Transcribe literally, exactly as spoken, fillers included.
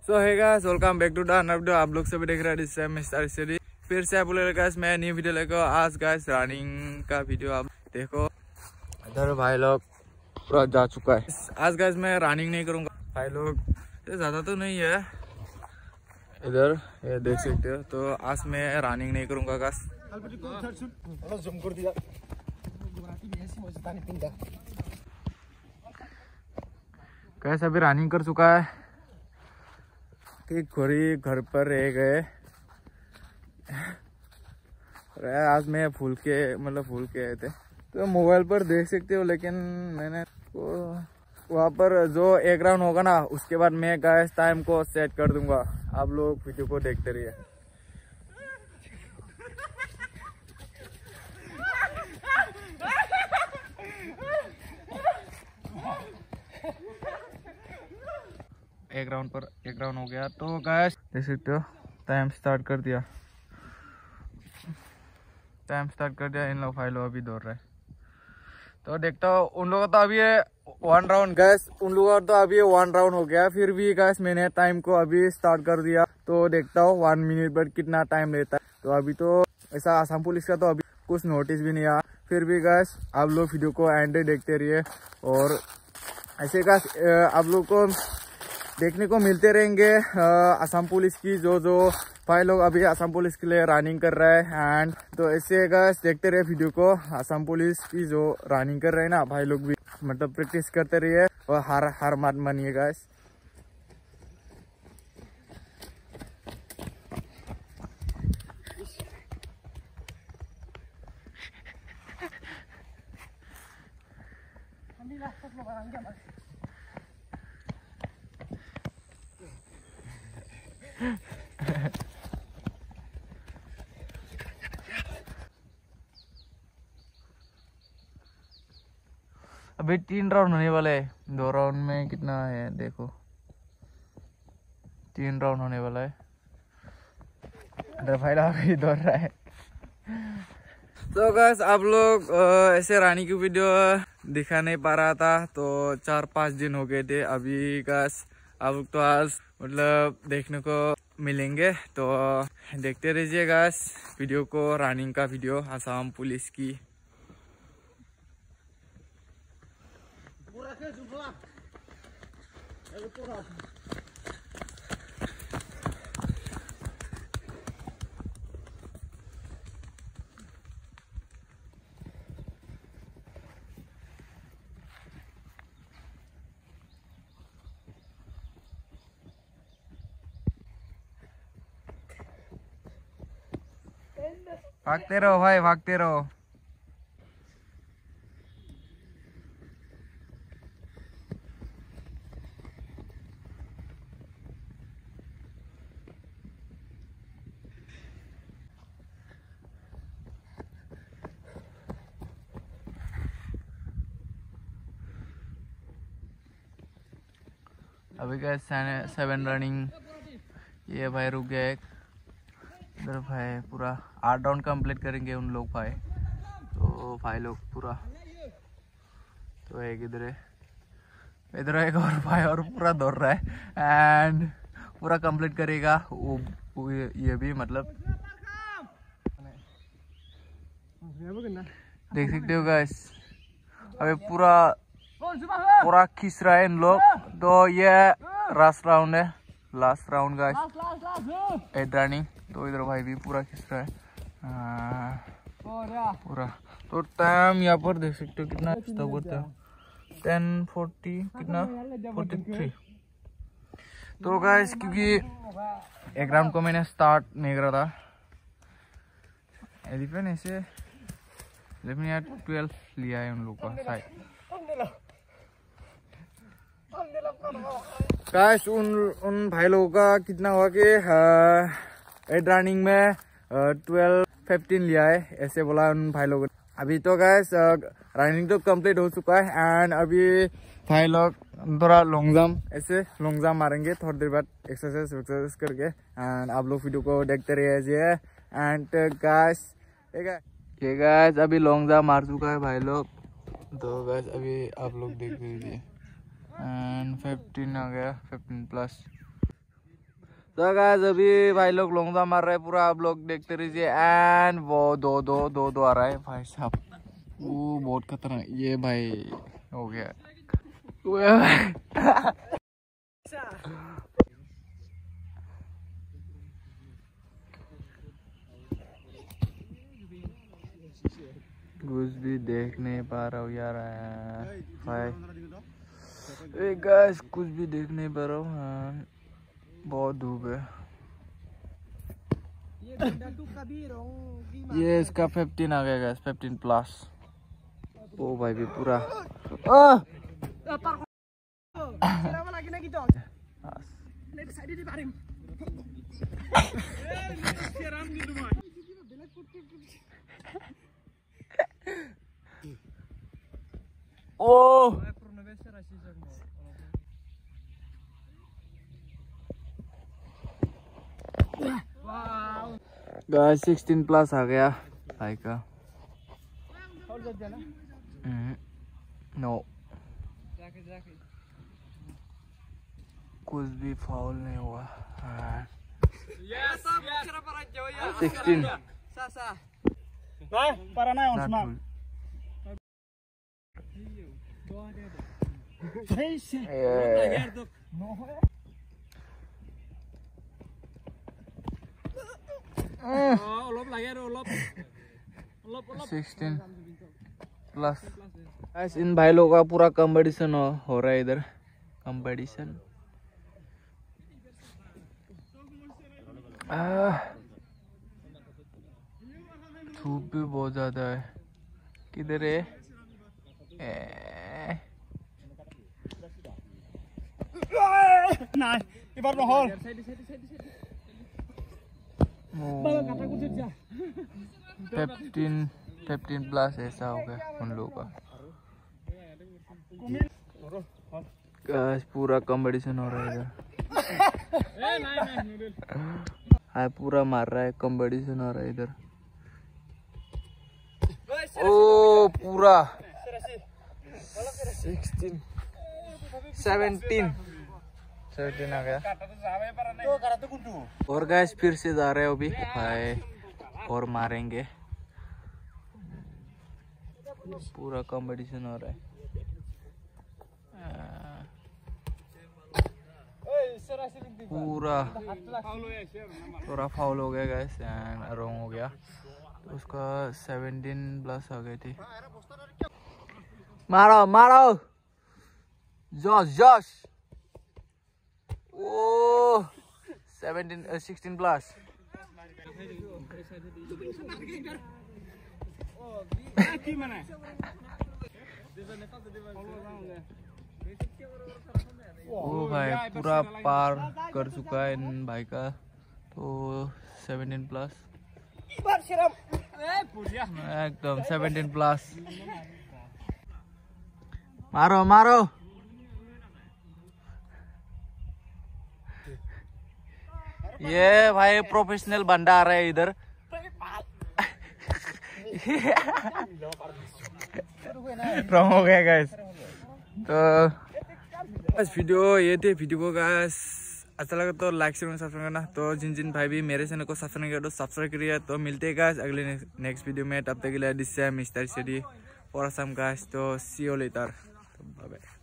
सो है guys, welcome back to the another video. आप लोग सभी देख रहे हैं दिस है मिस्टर सीरी। फिर से आप लोग गाइस मैं न्यू वीडियो लेकर आज गाइस रनिंग का वीडियो। आप देखो इधर भाई लोग पूरा जा चुका है। आज गाइस मैं रनिंग नहीं करूंगा, भाई लोग ज्यादा तो नहीं है इधर, ये देख सकते हो। तो आज मैं रनिंग नहीं करूंगा गाइस। गाइस अभी रनिंग कर चुका है कि घोड़ी घर पर रह गए। आज मैं फूल के मतलब फूल के आए थे तो मोबाइल पर देख सकते हो, लेकिन मैंने तो वहाँ पर जो एक राउंड होगा ना उसके बाद मैं गाइस टाइम को सेट कर दूंगा। आप लोग वीडियो को देखते रहिए। एक राउंड पर एक राउंड हो गया तो गाइस देख सकते हो टाइम स्टार्ट कर दिया टाइम स्टार्ट कर दिया इन लोग भाई लोग अभी दौड़ रहे हैं। तो देखता हूँ उन लोगों का तो अभी वन राउंड गैस उन लोगों का तो अभी वन राउंड हो गया, फिर भी गैस मैंने टाइम को अभी स्टार्ट कर दिया। तो देखता हूँ वन मिनट पर कितना टाइम लेता है। तो अभी तो ऐसा आसाम पुलिस का तो अभी कुछ नोटिस भी नहीं आया, फिर भी गैस आप लोग वीडियो को एंड देखते रहिए और ऐसे गैस आप लोग को देखने को मिलते रहेंगे आसाम पुलिस की जो जो भाई लोग अभी आसाम पुलिस के लिए रनिंग कर रहा है। एंड तो ऐसे गाइस देखते रहे वीडियो को। आसाम पुलिस की जो रनिंग कर रहे हैं ना भाई लोग भी मतलब प्रैक्टिस करते रहिए और हार हार मत मानिए गाइस। अभी तीन राउंड होने वाले हैं, दो राउंड में कितना है देखो, तीन राउंड होने वाला है। भाई अभी दौड़ रहा है। तो गाइस आप लोग ऐसे रानी की वीडियो दिखा नहीं पा रहा था तो चार पाँच दिन हो गए थे। अभी गाइस आप लोग तो आज मतलब देखने को मिलेंगे, तो देखते रहिए गाइस वीडियो को, रनिंग का वीडियो आसाम पुलिस की। भागते रहो भाई, भागते रहो। अभी क्या सेवन रनिंग, ये भाई रुक गया एक इधर भाई। पूरा आठ राउंड कंप्लीट करेंगे उन लोग भाई, तो भाई लोग पूरा। तो एक इधर है, इधर एक और भाई और पूरा दौड़ रहा है एंड पूरा कंप्लीट करेगा वो, वो ये भी मतलब देख सकते हो गाइस। अभी पूरा पूरा खींच रहा है इन लोग। तो ये लास्ट राउंड है, last round guys eight running. तो इधर भाई भी पूरा खींच रहा है आ, पूरा। तो टाइम यहाँ पर देख सकते हो कितना स्टॉप करता है, टेन फोर्टी कितना फोर्टी थ्री। तो गाइस क्योंकि एक राउंड को मैंने स्टार्ट नहीं करा था, एलिफेंट ऐसे इलेवन या ट्वेल्व लिया है उन लोग का शायद। गाइस उन उन भाई लोगों का कितना हुआ कि एट रनिंग में ट्वेल्व फिफ्टीन लिया है ऐसे बोला उन भाई लोगों ने। अभी तो गाइस रनिंग तो कंप्लीट हो चुका है एंड अभी भाई लोग थोड़ा लॉन्ग जंप ऐसे लॉन्ग जंप मारेंगे थोड़ी देर बाद एक्सरसाइज एक्सरसाइज करके। एंड आप लोग वीडियो को देखते रहिए। एंड गाइस ये गाइस अभी लॉन्ग जंप मार चुका है भाई लोग। तो गाइस अभी आप लोग देख लीजिए एंड फिफ्टीन आ गया, फिफ्टीन प्लस। तो गाइस अभी भाई लोग लोंगदा मार रहे हैं पूरा, आप लोग देखते रहिए। एंड वो दो दो दो दो आ रहा है भाई साहब, वो बहुत खतरनाक। ये भाई हो गया कुछ भी देख नहीं पा रहा हूँ यार भाई, गाइस कुछ भी देख नहीं पा रहा हूँ, बहुत धूप है। ये इसका फिफ्टीन आ गया गाइस, फिफ्टीन प्लस। ओ भाई भी पूरा ओ गाइस सिक्सटीन प्लस आ गया भाई का। नो कुछ भी फाउल नहीं हुआ। Sixteen sixteen plus. इन भाई लोगों का पूरा कंपटीशन हो, हो रहा है इधर, कंपटीशन। धूप भी बहुत ज्यादा है। किधर है? फिफ्टीन फिफ्टीन प्लस ऐसा हो गया उन लोगों का। गाइस पूरा कंपटीशन हो रहा है इधर। हाँ पूरा मार रहा है, कंपटीशन हो रहा है इधर। ओ पूरा सिक्सटीन सेवनटीन सेवनटीन आ गया। और गाइस फिर से जा रहे हो अभी भाई, और मारेंगे। पूरा कंपटीशन हो रहा है। पूरा पूरा फाउल हो गया गाइस, रॉन्ग हो गया। तो उसका सेवनटीन प्लस आ गई थी। मारो मारो जोश जोश। ओ सेवनटीन सिक्सटीन प्लस। ओ भाई पूरा पार कर चुका है इन भाई का, तो सेवनटीन प्लस एकदम सेवनटीन प्लस। मारो मारो। ये भाई प्रोफेशनल बंदा आ रहा है इधर। रॉन्ग हो गया गाइस। तो बस वीडियो ये थे। वीडियो को गाइस अच्छा लगा तो लाइक शेयर सब्सक्राइब करना। तो जिन जिन भाई भी मेरे चैनल को सब्सक्राइब किया तो सब्सक्राइब करिए। तो मिलते हैं गाइस अगले नेक्स्ट वीडियो में। तब तक के लिए this is mister city for Assam guys. तो see you later. Bye bye.